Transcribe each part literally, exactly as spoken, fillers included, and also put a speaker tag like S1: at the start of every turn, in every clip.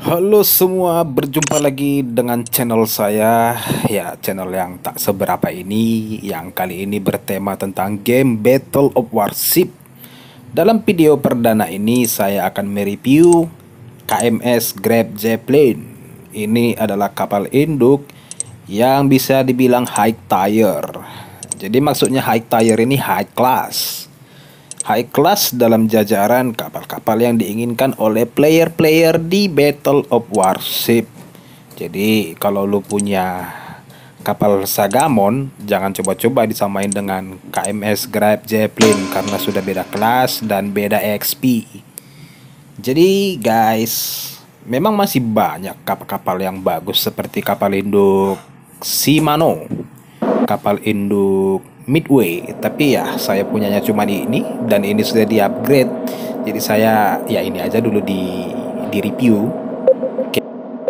S1: Halo semua, berjumpa lagi dengan channel saya. Ya, channel yang tak seberapa ini, yang kali ini bertema tentang game Battle of Warship. Dalam video perdana ini saya akan mereview K M S Grab Zeppelin. Ini adalah kapal induk yang bisa dibilang high tier. Jadi maksudnya high tier ini high class. High class dalam jajaran kapal-kapal yang diinginkan oleh player-player di Battle of Warship. Jadi kalau lu punya kapal Sagamon, jangan coba-coba disamain dengan K M S Grab Zeppelin karena sudah beda kelas dan beda X P. Jadi guys, memang masih banyak kapal-kapal yang bagus seperti kapal induk Shimano, kapal induk Midway, tapi ya saya punyanya cuma ini dan ini sudah di upgrade. Jadi saya ya ini aja dulu di di review. Oke.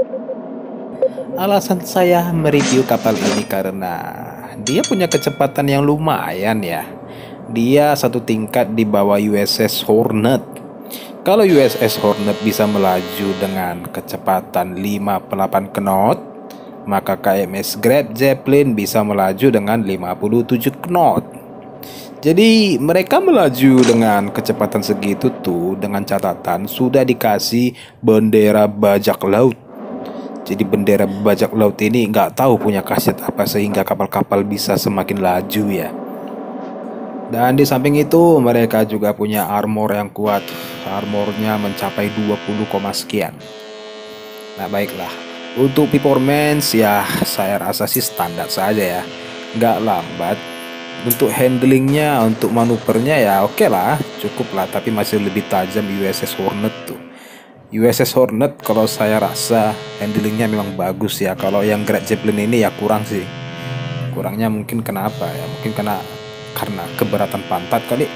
S1: Alasan saya mereview kapal ini karena dia punya kecepatan yang lumayan ya. Dia satu tingkat di bawah U S S Hornet. Kalau U S S Hornet bisa melaju dengan kecepatan lima puluh delapan knot, maka K M S Grab Zeppelin bisa melaju dengan lima puluh tujuh knot. Jadi mereka melaju dengan kecepatan segitu tuh dengan catatan sudah dikasih bendera bajak laut. Jadi bendera bajak laut ini nggak tahu punya khasiat apa sehingga kapal-kapal bisa semakin laju ya. Dan di samping itu mereka juga punya armor yang kuat. Armornya mencapai dua puluh, sekian. Nah baiklah, untuk performance ya saya rasa sih standar saja ya, nggak lambat. Untuk handlingnya, untuk manuvernya ya oke okay lah, cukup lah. Tapi masih lebih tajam U S S Hornet tuh. U S S Hornet kalau saya rasa handlingnya memang bagus ya. Kalau yang Grab Zeppelin ini ya kurang sih. Kurangnya mungkin kenapa ya? Mungkin karena karena keberatan pantat kali.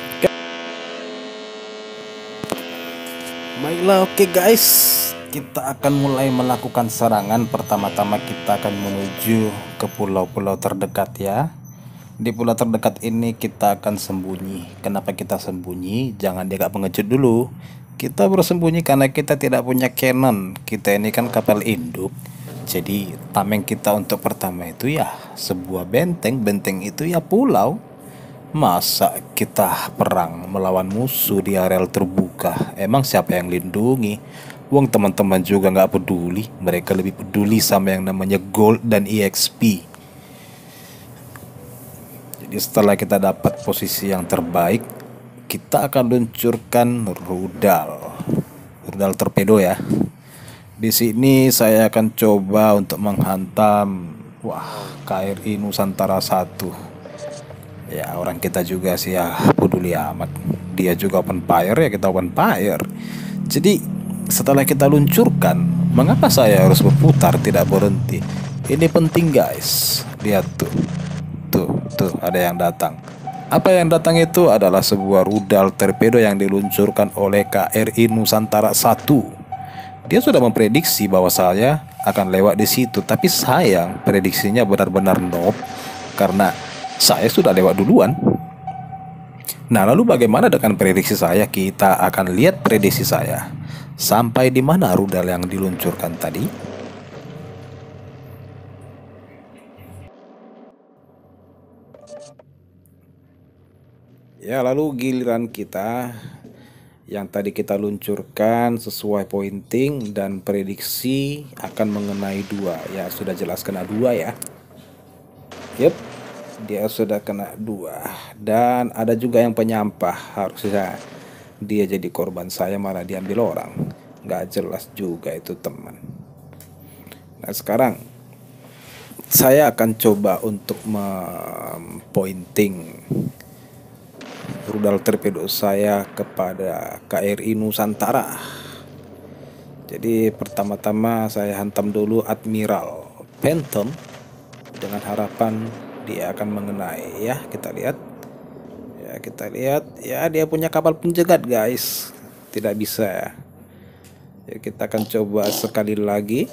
S1: Baiklah, oke okay guys, kita akan mulai melakukan serangan. Pertama-tama kita akan menuju ke pulau-pulau terdekat ya. Di pulau terdekat ini kita akan sembunyi. Kenapa kita sembunyi? Jangan dia gak mengejut dulu. Kita bersembunyi karena kita tidak punya cannon. Kita ini kan kapal induk. Jadi tameng kita untuk pertama itu ya sebuah benteng. Benteng itu ya pulau. Masa kita perang melawan musuh di areal terbuka? Emang siapa yang lindungi? Wong teman-teman juga nggak peduli. Mereka lebih peduli sama yang namanya gold dan E X P. Jadi setelah kita dapat posisi yang terbaik, kita akan luncurkan rudal. Rudal torpedo ya. Di sini saya akan coba untuk menghantam wah K R I Nusantara satu. Ya orang kita juga sih ya peduli amat. Dia juga open fire ya kita open fire. Jadi setelah kita luncurkan, mengapa saya harus berputar tidak berhenti? Ini penting guys. Lihat tuh. Tuh, tuh ada yang datang. Apa yang datang itu adalah sebuah rudal torpedo yang diluncurkan oleh K R I Nusantara satu. Dia sudah memprediksi bahwa saya akan lewat di situ, tapi sayang prediksinya benar-benar noob karena saya sudah lewat duluan. Nah, lalu bagaimana dengan prediksi saya? Kita akan lihat prediksi saya. Sampai di mana rudal yang diluncurkan tadi? Ya, lalu giliran kita yang tadi kita luncurkan sesuai pointing dan prediksi akan mengenai dua. Ya, sudah jelas kena dua ya. Yep. Dia sudah kena dua. Dan ada juga yang penyampah. Harusnya dia jadi korban, saya malah diambil orang. Nggak jelas juga itu teman. Nah sekarang saya akan coba untuk mempointing rudal torpedo saya kepada K R I Nusantara. Jadi pertama-tama saya hantam dulu Admiral Phantom dengan harapan dia akan mengenai ya. Kita lihat ya, kita lihat ya, dia punya kapal penjegat guys, tidak bisa ya. Ya kita akan coba sekali lagi.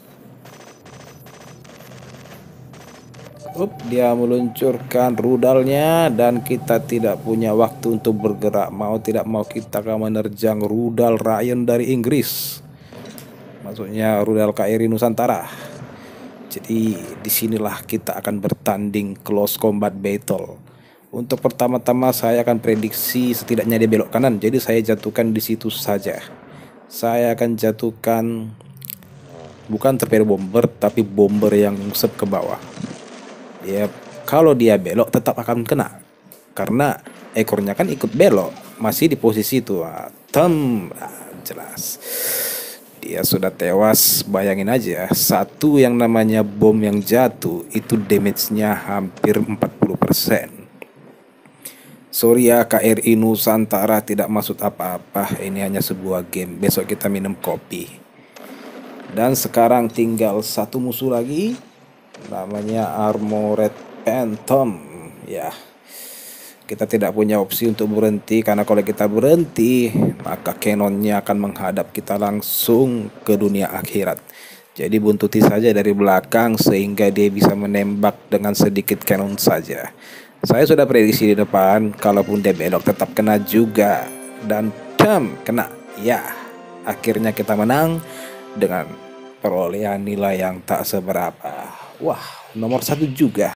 S1: Up, dia meluncurkan rudalnya dan kita tidak punya waktu untuk bergerak. Mau tidak mau kita akan menerjang rudal Ryan dari Inggris. maksudnya rudal K R I Nusantara. Jadi disinilah kita akan bertanding close combat battle. Untuk pertama-tama saya akan prediksi setidaknya dia belok kanan, jadi saya jatuhkan di situ saja. Saya akan jatuhkan bukan torpedo bomber, tapi bomber yang ngusep ke bawah. Ya, kalau dia belok tetap akan kena, karena ekornya kan ikut belok, masih di posisi itu. Ah, tem, ah, jelas. Dia sudah tewas. Bayangin aja, satu yang namanya bom yang jatuh itu damage-nya hampir empat puluh persen. Sorry ya K R I Nusantara, tidak maksud apa-apa. Ini hanya sebuah game. Besok kita minum kopi. Dan sekarang tinggal satu musuh lagi, namanya Armored Phantom. Ya, kita tidak punya opsi untuk berhenti, karena kalau kita berhenti maka canonnya akan menghadap kita langsung ke dunia akhirat. Jadi buntuti saja dari belakang sehingga dia bisa menembak dengan sedikit cannon saja. Saya sudah prediksi di depan, kalaupun dia belok tetap kena juga. Dan damn, kena. Ya, akhirnya kita menang dengan perolehan nilai yang tak seberapa. Wah, nomor satu juga.